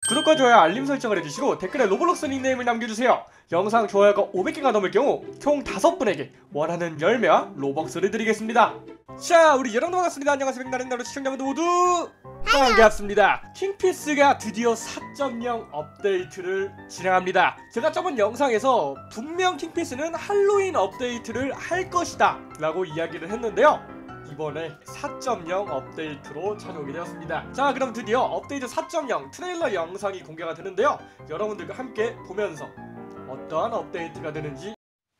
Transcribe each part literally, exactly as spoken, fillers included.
구독과 좋아요 알림 설정을 해주시고 댓글에 로블록스 닉네임을 남겨주세요. 영상 좋아요가 오백 개가 넘을 경우 총 다섯 분에게 원하는 열매와 로벅스를 드리겠습니다. 자, 우리 여러분 반갑습니다. 안녕하세요. 백나른나루 시청자분들 모두 반갑습니다. 킹피스가 드디어 사 점 영 업데이트를 진행합니다. 제가 저번 영상에서 분명 킹피스는 할로윈 업데이트를 할 것이다 라고 이야기를 했는데요, 이번에 사 점 영 업데이트로 찾아오게 되었습니다. 자, 그럼 드디어 업데이트 사 점 영 트레일러 영상이 공개가 되는데요, 여러분들과 함께 보면서 어떠한 업데이트가 되는지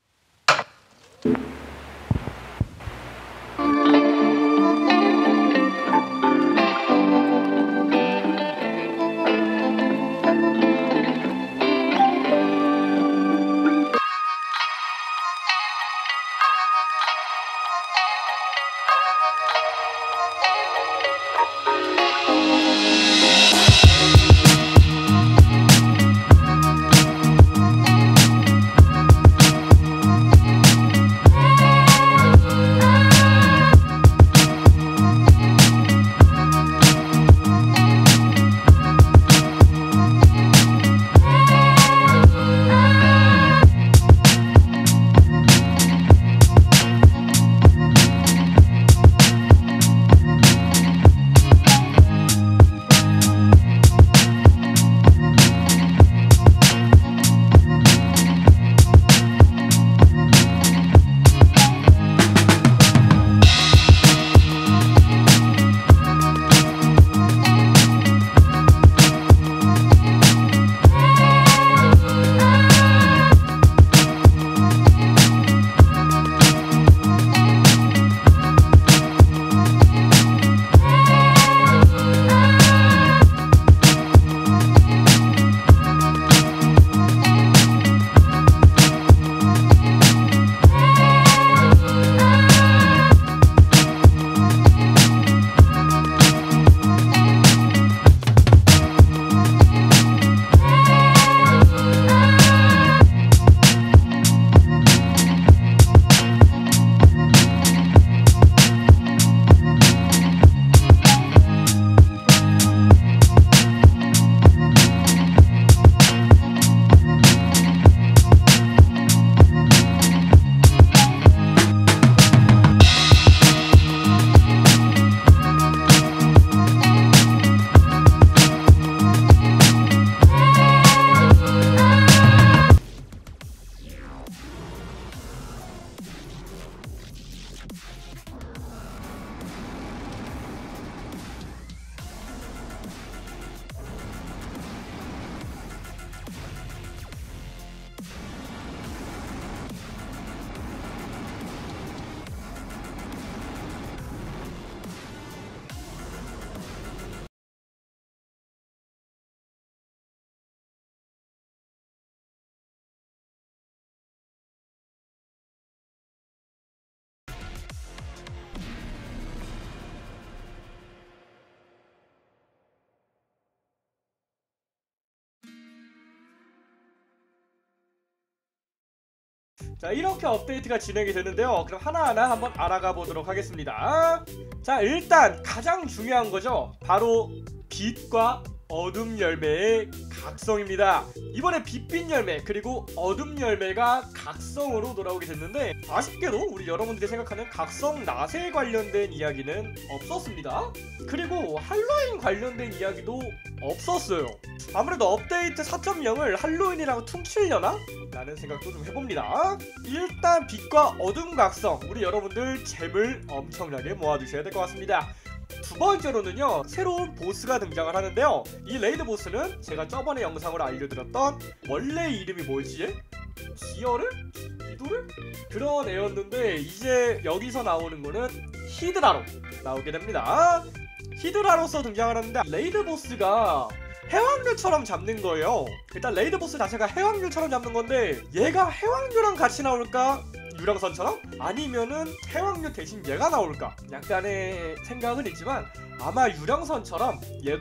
자, 이렇게 업데이트가 진행이 되는데요, 그럼 하나하나 한번 알아가 보도록 하겠습니다. 자, 일단 가장 중요한 거죠, 바로 빛과 어둠 열매의 각성입니다. 이번에 빛빛 열매 그리고 어둠 열매가 각성으로 돌아오게 됐는데, 아쉽게도 우리 여러분들이 생각하는 각성 낫에 관련된 이야기는 없었습니다. 그리고 할로윈 관련된 이야기도 없었어요. 아무래도 업데이트 사 점 영을 할로윈이랑 퉁치려나? 라는 생각도 좀 해봅니다. 일단 빛과 어둠 각성, 우리 여러분들 잼을 엄청나게 모아두셔야 될 것 같습니다. 두 번째로는요, 새로운 보스가 등장을 하는데요, 이 레이드 보스는 제가 저번에 영상으로 알려드렸던 원래 이름이 뭐지? 기어를? 기도를? 그런 애였는데, 이제 여기서 나오는 거는 히드라로 나오게 됩니다. 히드라로서 등장을 하는데, 레이드 보스가 해왕류처럼 잡는 거예요. 일단 레이드 보스 자체가 해왕류처럼 잡는 건데, 얘가 해왕류랑 같이 나올까? 유령선처럼? 아니면은 해왕류 대신 얘가 나올까? 약간의 생각은 있지만 아마 유령선처럼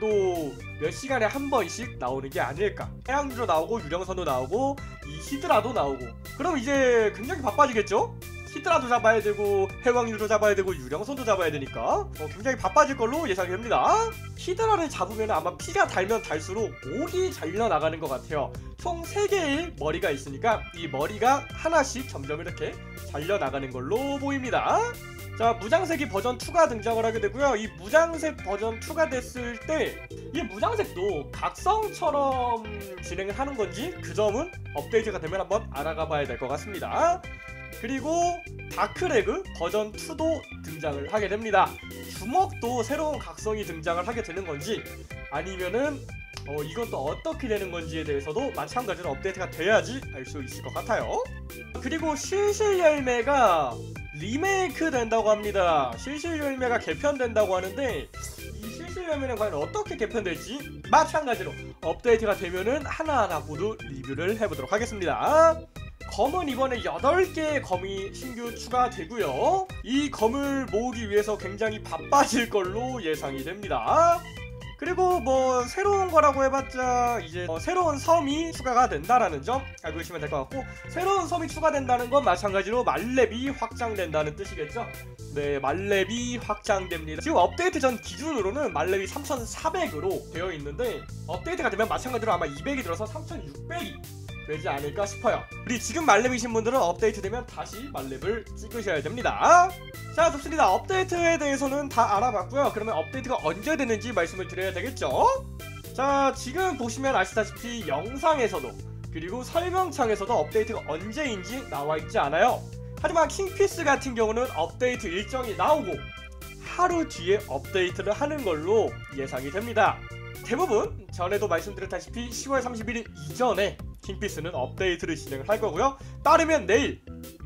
얘도 몇 시간에 한 번씩 나오는 게 아닐까. 해왕류도 나오고 유령선도 나오고 이 히드라도 나오고, 그럼 이제 굉장히 바빠지겠죠? 히드라도 잡아야 되고 해왕류도 잡아야 되고 유령선도 잡아야 되니까 어, 굉장히 바빠질 걸로 예상이 됩니다. 히드라를 잡으면 아마 피가 달면 달수록 목이 잘려나가는 것 같아요. 총 세 개의 머리가 있으니까 이 머리가 하나씩 점점 이렇게 잘려나가는 걸로 보입니다. 자, 무장색이 버전 이가 등장을 하게 되고요. 이 무장색 버전 이가 됐을 때 이 무장색도 각성처럼 진행을 하는 건지 그 점은 업데이트가 되면 한번 알아가 봐야 될 것 같습니다. 그리고 다크레그 버전 이도 등장을 하게 됩니다. 주먹도 새로운 각성이 등장을 하게 되는 건지 아니면은 어, 이건 또 어떻게 되는 건지에 대해서도 마찬가지로 업데이트가 돼야지 알 수 있을 것 같아요. 그리고 실실 열매가 리메이크 된다고 합니다. 실실 열매가 개편된다고 하는데 이 실실 열매는 과연 어떻게 개편될지 마찬가지로 업데이트가 되면은 하나하나 모두 리뷰를 해보도록 하겠습니다. 검은 이번에 여덟 개의 검이 신규 추가되고요. 이 검을 모으기 위해서 굉장히 바빠질 걸로 예상이 됩니다. 그리고 뭐 새로운 거라고 해봤자 이제 어 새로운 섬이 추가가 된다라는 점 알고 계시면 될 것 같고, 새로운 섬이 추가된다는 건 마찬가지로 말렙이 확장된다는 뜻이겠죠. 네, 말렙이 확장됩니다. 지금 업데이트 전 기준으로는 말렙이 삼천사백으로 되어 있는데 업데이트가 되면 마찬가지로 아마 이백이 들어서 삼천육백이 되지 않을까 싶어요. 우리 지금 말렙이신 분들은 업데이트 되면 다시 말렙을 찍으셔야 됩니다. 자, 좋습니다. 업데이트에 대해서는 다 알아봤고요. 그러면 업데이트가 언제 되는지 말씀을 드려야 되겠죠. 자, 지금 보시면 아시다시피 영상에서도 그리고 설명창에서도 업데이트가 언제인지 나와 있지 않아요. 하지만 킹피스 같은 경우는 업데이트 일정이 나오고 하루 뒤에 업데이트를 하는 걸로 예상이 됩니다. 대부분 전에도 말씀드렸다시피 시월 삼십일일 이전에 킹피스는 업데이트를 진행을 할 거고요. 빠르면 내일,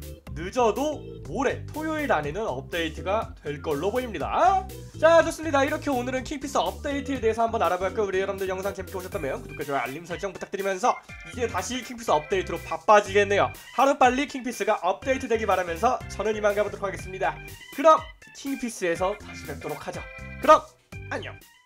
늦어도 모레 토요일 안에는 업데이트가 될 걸로 보입니다. 자, 좋습니다. 이렇게 오늘은 킹피스 업데이트에 대해서 한번 알아봤고요. 우리 여러분들 영상 재밌게 보셨다면 구독과 좋아요, 알림 설정 부탁드리면서 이제 다시 킹피스 업데이트로 바빠지겠네요. 하루빨리 킹피스가 업데이트 되기 바라면서 저는 이만 가보도록 하겠습니다. 그럼 킹피스에서 다시 뵙도록 하죠. 그럼 안녕.